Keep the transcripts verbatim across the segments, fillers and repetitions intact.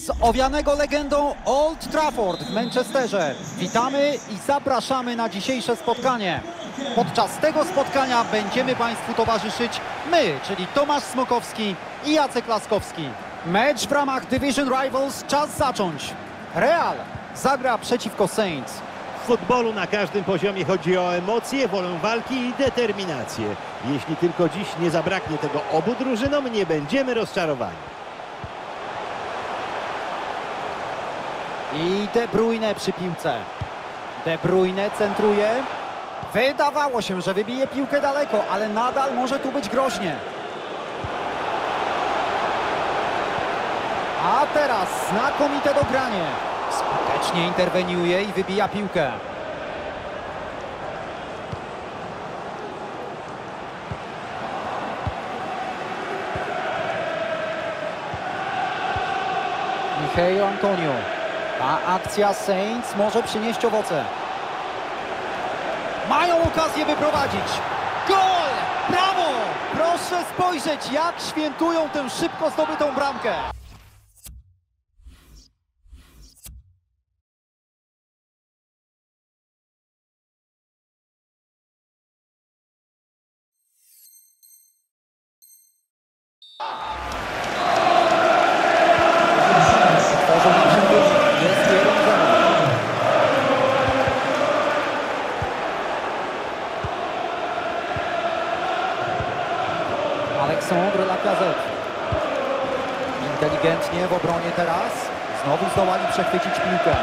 Z owianego legendą Old Trafford w Manchesterze witamy i zapraszamy na dzisiejsze spotkanie. Podczas tego spotkania będziemy Państwu towarzyszyć my, czyli Tomasz Smokowski i Jacek Laskowski. Mecz w ramach Division Rivals, czas zacząć. Real zagra przeciwko Saints. W futbolu na każdym poziomie chodzi o emocje, wolę walki i determinację. Jeśli tylko dziś nie zabraknie tego obu drużynom, nie będziemy rozczarowani. I De Bruyne przy piłce. De Bruyne centruje. Wydawało się, że wybije piłkę daleko, ale nadal może tu być groźnie. A teraz znakomite dogranie. Skutecznie interweniuje i wybija piłkę. Michał Antonio. Ta akcja Saints może przynieść owoce. Mają okazję wyprowadzić. Gol! Brawo! Proszę spojrzeć, jak świętują tę szybko zdobytą bramkę. Alexandre Lacazette. Inteligentnie w obronie teraz. Znowu zdołali przechwycić piłkę.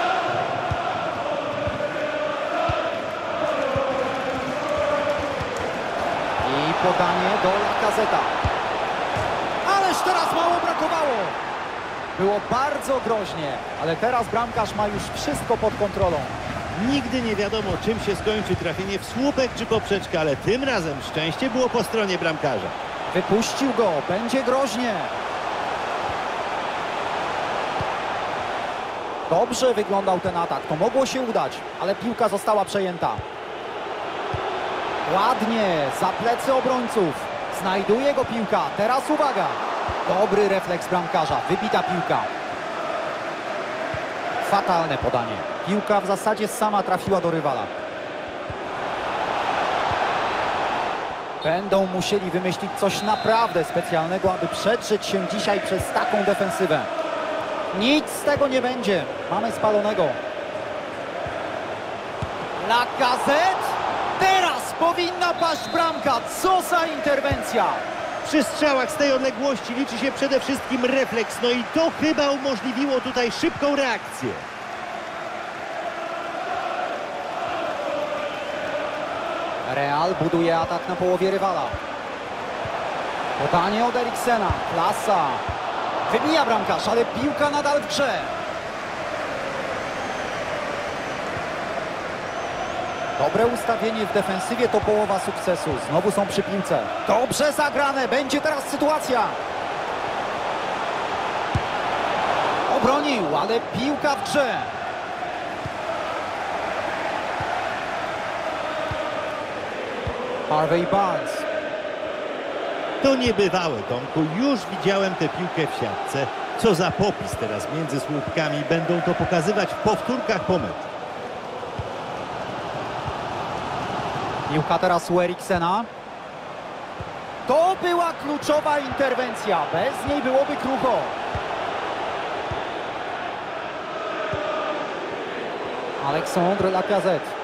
I podanie do Lacazeta. Ależ teraz mało brakowało. Było bardzo groźnie, ale teraz bramkarz ma już wszystko pod kontrolą. Nigdy nie wiadomo, czym się skończy trafienie w słupek czy poprzeczkę, ale tym razem szczęście było po stronie bramkarza. Wypuścił go, będzie groźnie. Dobrze wyglądał ten atak, to mogło się udać, ale piłka została przejęta. Ładnie, za plecy obrońców. Znajduje go piłka, teraz uwaga. Dobry refleks bramkarza, wybita piłka. Fatalne podanie. Piłka w zasadzie sama trafiła do rywala. Będą musieli wymyślić coś naprawdę specjalnego, aby przedrzeć się dzisiaj przez taką defensywę. Nic z tego nie będzie. Mamy spalonego. Lacazette! Teraz powinna paść bramka. Co za interwencja! Przy strzałach z tej odległości liczy się przede wszystkim refleks, no i to chyba umożliwiło tutaj szybką reakcję. Real buduje atak na połowie rywala. Podanie od Eriksena. Klasa. Wybija bramkarz, ale piłka nadal w grze. Dobre ustawienie w defensywie to połowa sukcesu. Znowu są przy piłce. Dobrze zagrane. Będzie teraz sytuacja. Obronił, ale piłka w grze. Harvey Barnes. To niebywałe, Tomku. Już widziałem tę piłkę w siatce. Co za popis teraz między słupkami. Będą to pokazywać w powtórkach po meczu. Piłka teraz u Eriksena. To była kluczowa interwencja. Bez niej byłoby krucho. Alexandre Lacazette.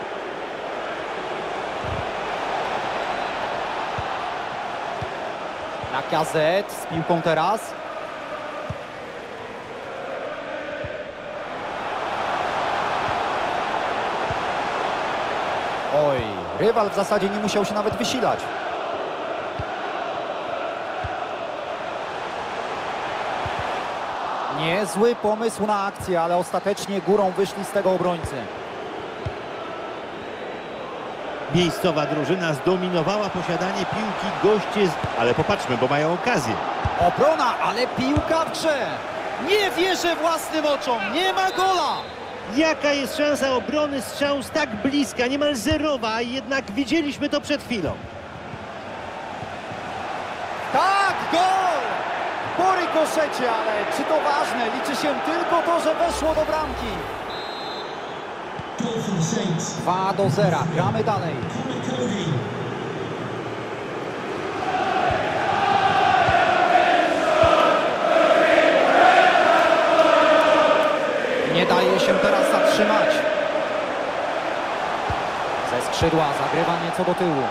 Lacazette z piłką teraz. Oj, rywal w zasadzie nie musiał się nawet wysilać. Niezły pomysł na akcję, ale ostatecznie górą wyszli z tego obrońcy. Miejscowa drużyna zdominowała posiadanie piłki, goście, z... ale popatrzmy, bo mają okazję. Obrona, ale piłka w grze. Nie wierzę własnym oczom, nie ma gola. Jaka jest szansa obrony strzału z tak bliska, niemal zerowa, a jednak widzieliśmy to przed chwilą. Tak, gol! Po rykoszecie, ale czy to ważne? Liczy się tylko to, że weszło do bramki. dwa do zera. Gramy dalej. Nie daje się teraz zatrzymać. Ze skrzydła zagrywa nieco do tyłu.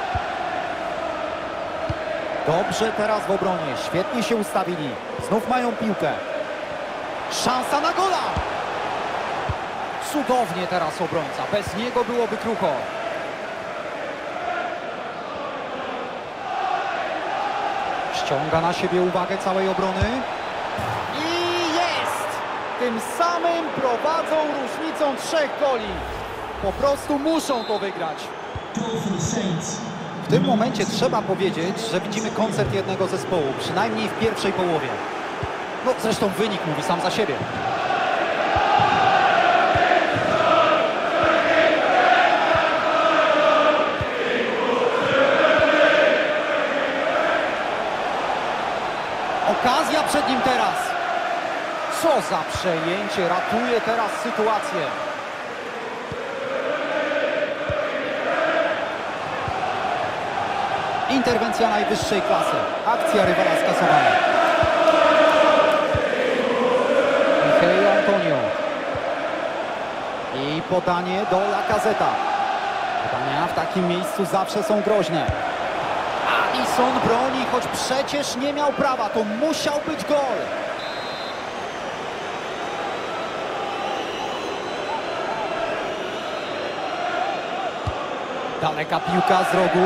Dobrze teraz w obronie. Świetnie się ustawili. Znów mają piłkę. Szansa na gola! Cudownie teraz obrońca. Bez niego byłoby krucho. Ściąga na siebie uwagę całej obrony. I jest! Tym samym prowadzą różnicą trzech goli. Po prostu muszą to wygrać. W tym momencie trzeba powiedzieć, że widzimy koncert jednego zespołu, przynajmniej w pierwszej połowie. No zresztą wynik mówi sam za siebie. Okazja przed nim teraz. Co za przejęcie, ratuje teraz sytuację. Interwencja najwyższej klasy. Akcja rywala skasowana. Michał Antonio. I podanie do Lacazeta. Podania w takim miejscu zawsze są groźne. Alisson broni, choć przecież nie miał prawa. To musiał być gol. Daleka piłka z rogu.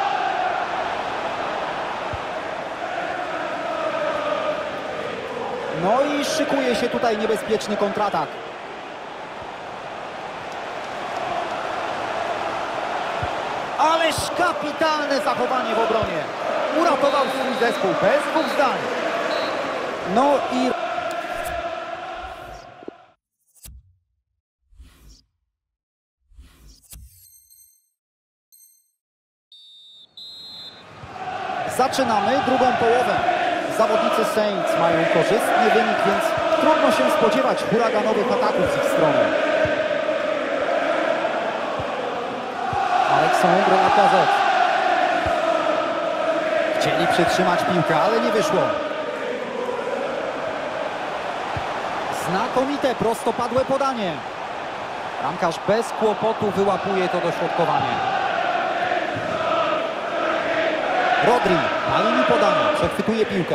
No i szykuje się tutaj niebezpieczny kontratak. Ależ kapitalne zachowanie w obronie. Uratował swój zespół bez dwóch zdań. No i... Zaczynamy drugą połowę. Zawodnicy Saints mają korzystny wynik, więc trudno się spodziewać huraganowych ataków z ich strony. Alexandre Lacazette. Chcieli przytrzymać piłkę, ale nie wyszło. Znakomite, prostopadłe podanie. Bramkarz bez kłopotu wyłapuje to dośrodkowanie. Rodri na linii podania, przechwytuje piłkę.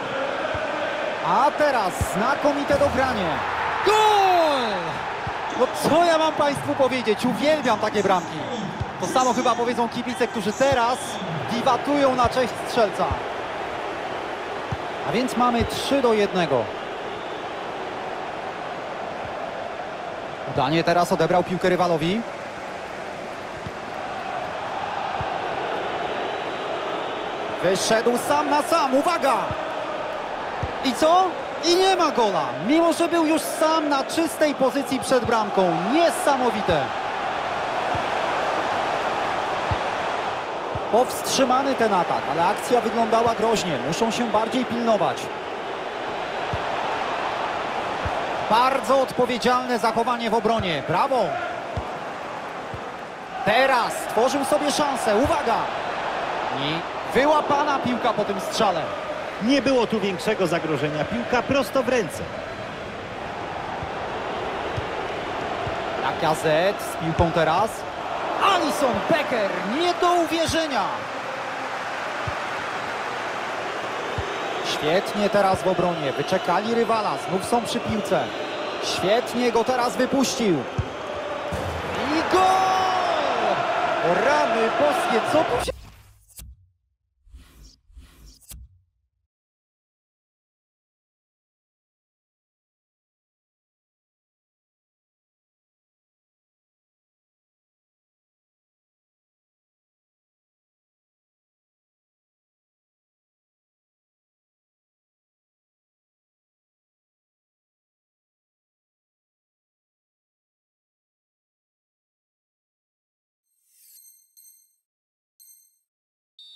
A teraz znakomite dogranie. Gol! No co ja mam Państwu powiedzieć? Uwielbiam takie bramki. To samo chyba powiedzą kibice, którzy teraz wiwatują na cześć strzelca. A więc mamy trzy do jednego. Udanie teraz odebrał piłkę rywalowi. Wyszedł sam na sam, uwaga! I co? I nie ma gola, mimo że był już sam na czystej pozycji przed bramką. Niesamowite. Powstrzymany ten atak, ale akcja wyglądała groźnie. Muszą się bardziej pilnować. Bardzo odpowiedzialne zachowanie w obronie. Brawo! Teraz stworzył sobie szansę. Uwaga! I wyłapana piłka po tym strzale. Nie było tu większego zagrożenia. Piłka prosto w ręce. Lacazette z piłką teraz. Alisson Becker, nie do uwierzenia. Świetnie teraz w obronie. Wyczekali rywala, znów są przy piłce. Świetnie go teraz wypuścił. I gol! Rany boskie, co tu się...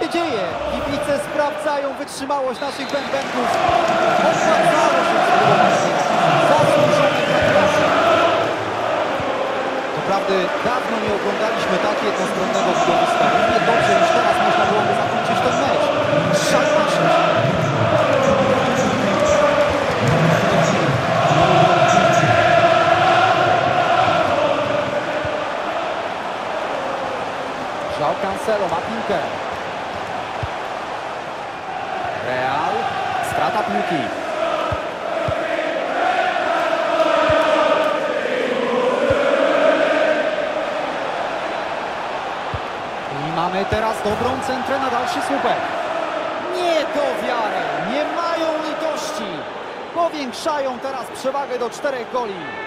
się dzieje? Kibice sprawdzają wytrzymałość naszych bębenków. Opłacało się spróbować. Zasłużone gratulacje. Doprawdy dawno nie oglądaliśmy tak jednostronnego widowiska. Równie dobrze już teraz można byłoby zakończyć ten mecz. Szal na sześć. João Cancelo ma piłkę. Real, strata piłki. I mamy teraz dobrą centrę na dalszy słupek. Nie do wiary, nie mają litości. Powiększają teraz przewagę do czterech goli.